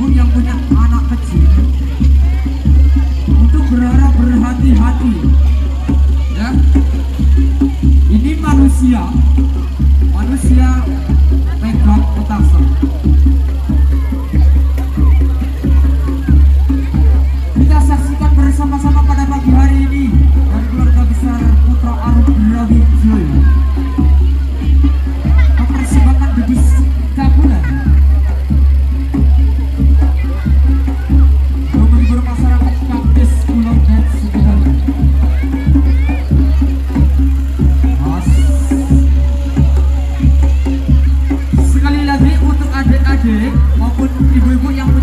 ibu-ibu yang punya anak kecil untuk berharap berhati-hati ya. Ini manusia pegang petasan. Kita saksikan bersama-sama pada pagi hari ini dari keluarga besar Putra Arum Brawijaya mempersembahkan debis kabulan untuk menghibur masyarakat Kampis Kulon dan sekitarnya. Sekali lagi untuk adik-adik maupun ibu-ibu yang